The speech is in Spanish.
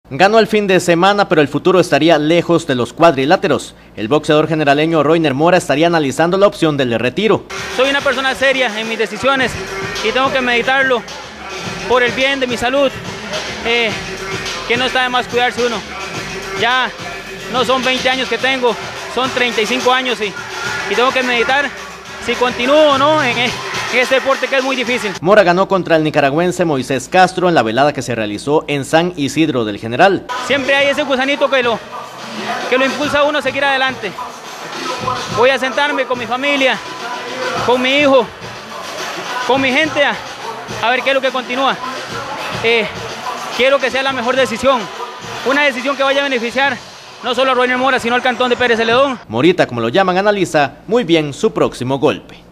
Ganó el fin de semana, pero el futuro estaría lejos de los cuadriláteros. El boxeador generaleño Roiner Mora estaría analizando la opción del retiro. Soy una persona seria en mis decisiones y tengo que meditarlo por el bien de mi salud, que no está de más cuidarse uno. Ya no son 20 años que tengo, son 35 años y tengo que meditar si continúo o no en este deporte que es muy difícil. Mora ganó contra el nicaragüense Moisés Castro en la velada que se realizó en San Isidro del General. Siempre hay ese gusanito que lo impulsa a uno a seguir adelante. Voy a sentarme con mi familia, con mi hijo, con mi gente a ver qué es lo que continúa. Quiero que sea la mejor decisión, una decisión que vaya a beneficiar no solo a Roiner Mora, sino al cantón de Pérez Celedón. Morita, como lo llaman, analiza muy bien su próximo golpe.